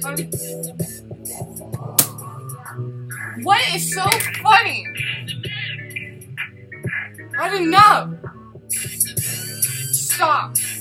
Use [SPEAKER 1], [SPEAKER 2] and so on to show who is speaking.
[SPEAKER 1] funny? What is so funny? I don't know. Stop.